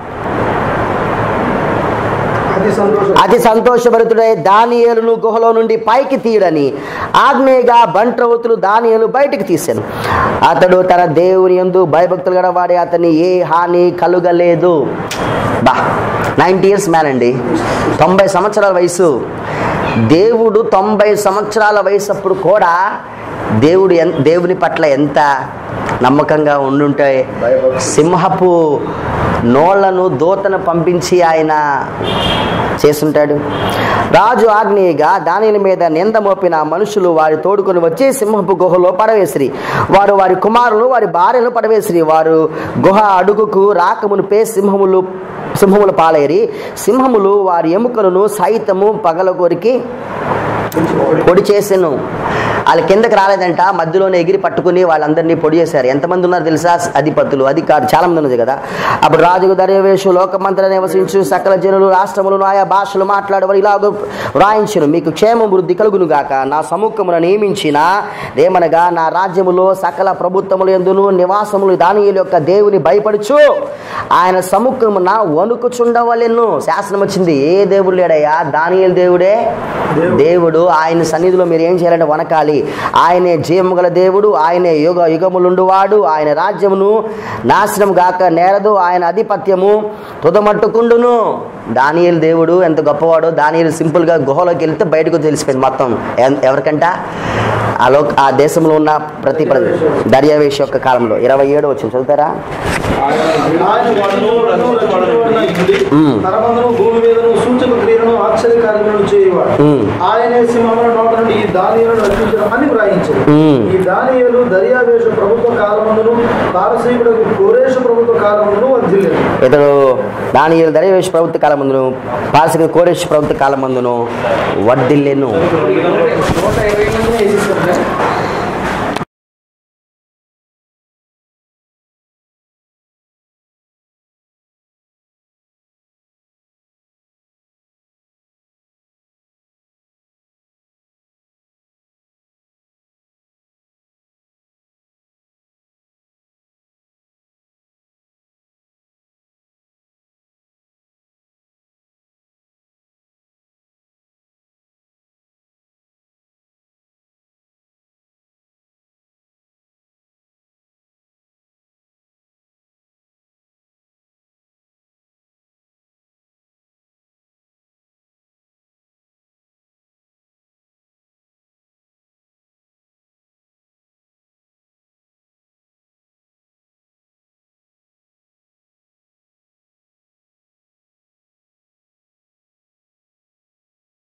అతి సంతోషభరితుడై దానియేలును గుహలో నుండి పైకి తీయడని ఆజ్ఞగా బంట్రవతులు దానియేలు బయటికి తీశాను. అతడు తన దేవుని యందు భయభక్తులు గలవాడే, అతని ఏ హాని కలుగలేదు. 90 years మ్యాన్ అండి, 90 సంవత్సరాల వయసు. దేవుడు 90 సంవత్సరాల వయసు అప్పుడు కూడా దేవుని పట్ల ఎంత నమ్మకంగా ఉండుంటే సింహపు నోళ్లను దూతను పంపించి ఆయన చేసుంటాడు. రాజు ఆజ్ఞగా దానిల మీద నింద మోపిన మనుషులు వారి తోడుకొని వచ్చి సింహపు గుహలో పడవేసిరి. వారు వారి కుమారులు వారి భార్యలు పడవేసిరి. వారు గుహ అడుగుకు రాకమునిపే సింహముల పాలైరి. సింహములు వారి ఎముకలను సైతము పగలగొరికి పొడి చేసెను. వాళ్ళు కిందకి రాలేదంట, మధ్యలోనే ఎగిరి పట్టుకుని వాళ్ళందరినీ పొడి చేశారు. ఎంతమంది ఉన్నారు తెలుసా? అధిపతులు, అధికారులు చాలా మంది ఉన్నది కదా. అప్పుడు రాజుకు దర్యావేషు లోకమంతటా నివసించు సకల జనులు రాష్ట్రములను ఆయా భాషలు మాట్లాడేవారు ఇలాగ వ్రాయించును, మీకు క్షేమం వృద్ధి కలుగును గాక. నా సముఖమును నియమించిన ఏమనగా నా రాజ్యములో సకల ప్రభుత్వములు ఎందును నివాసములు దానియేలు యొక్క దేవుని భయపడుచు ఆయన సముఖమున వణుకుచుండవలెను. శాసనం వచ్చింది. ఏ దేవుడు లేడయ్యా? దానియేలు దేవుడే దేవుడు. ఆయన సన్నిధిలో మీరు ఏం చేయాలంటే వణకాలి. ఆయనే జీవము గల దేవుడు, ఆయనే యుగములుండువాడు. ఆయన రాజ్యమును నాశనం గాక నేరదు, ఆయన ఆధిపత్యము తుదమట్టుకుండును. దానియేలు దేవుడు ఎంత గొప్పవాడో. దానియేలు సింపుల్గా గుహలోకి వెళ్తే బయటకు తెలిసిపోయింది మొత్తం. ఎవరికంట? ఆ దేశంలో ఉన్న ప్రతి దర్యావేషు యొక్క కాలంలో 27 వచ్చింది, చదువుతారా? భూమి మీదను సూచక క్రియలను ఆశ్చర్యకార్యములను చేయవాడు. ఆయనే సింహముల నోట నుండి ఈ దానియేలును రక్షించడమని వ్రాయించాడు. ఈ దానియేలు దర్యావేషు ప్రభుత్వ కాలమందును పారసీకుడకు కోరేషు ప్రభుత్వ కాలమందును వర్ధిల్లెను. ఇతడు దానియేలు దర్యావేషు ప్రభుత్వ కాలమందును పారసీకుడు కోరేషు ప్రభుత్వ కాలమందును వర్ధిల్లెను. 120 మందిని